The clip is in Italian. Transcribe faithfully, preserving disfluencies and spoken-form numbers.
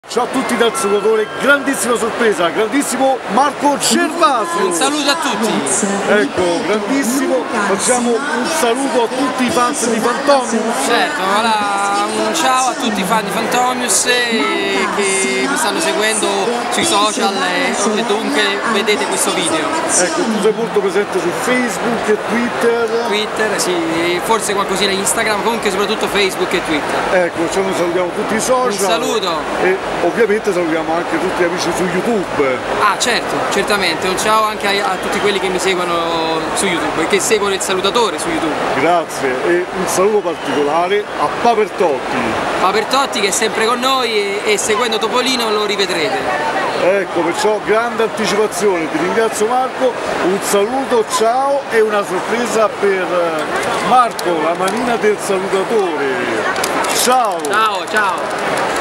Ciao a tutti dal salutatore, grandissima sorpresa, grandissimo Marco Gervasio. Un saluto a tutti. Ecco, grandissimo, facciamo un saluto a tutti i fans di Fantomius. Certo, voilà, un ciao a tutti i fan di Fantomius eh, che mi stanno seguendo sui social e, e dunque vedete questo video. Ecco, tu sei molto presente su Facebook e Twitter. Twitter, sì, forse qualcosina Instagram, comunque soprattutto Facebook e Twitter. Ecco, cioè noi salutiamo tutti i social. Un saluto. E ovviamente salutiamo anche tutti gli amici su YouTube. Ah certo, certamente, un ciao anche a, a tutti quelli che mi seguono su YouTube e che seguono il salutatore su YouTube. Grazie, e un saluto particolare a Papertotti. Papertotti che è sempre con noi e, e seguendo Topolino lo rivedrete. Ecco, perciò grande anticipazione, ti ringrazio Marco, un saluto, ciao e una sorpresa per Marco, la manina del salutatore. Ciao! Ciao, ciao!